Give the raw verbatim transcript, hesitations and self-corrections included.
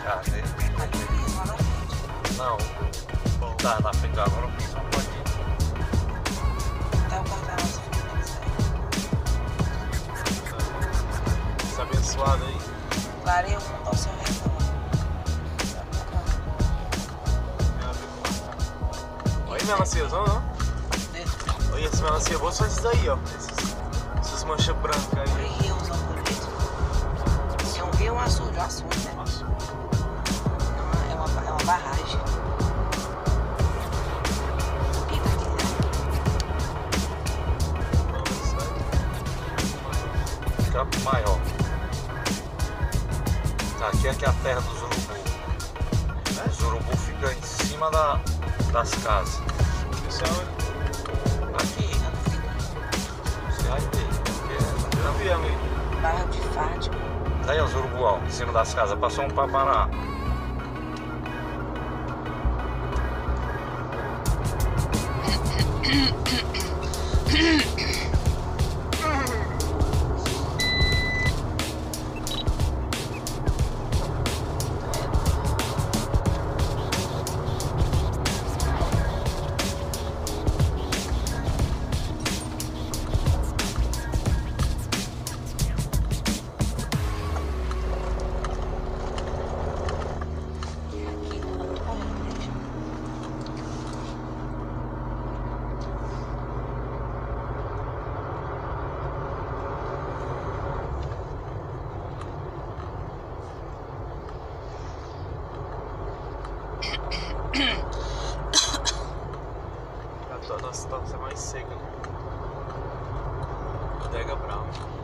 Ah, dele. Aqui, lá na frente. Não. Tá na frente agora, não fiz um pouquinho. Tá o cartão nosso filho. Esse abençoado aí. Clarei, eu vou montar o seu retorno. Olha melanciazão, não? Olha esse melancia bom, são esses aí, ó. Esses, essas manchas brancas aí. Olha rios, ó, bonito. É um rio, um açude, um açude, né? Nossa. É uma, é uma, é uma barragem. Bonita aqui, né? Campo Maior. Tá, aqui é que é a terra dos urubu. Os urubu ficam em cima da, das casas. Isso é onde? Aqui. Você vai ver. porque Eu não vi, amigo. Bairro de Fátima. Tá aí os urubu, ó, em cima das casas. Passou um papará. Aqui, não vou correr, deixa. A nossa tá mais seca, né? Bodega Brown.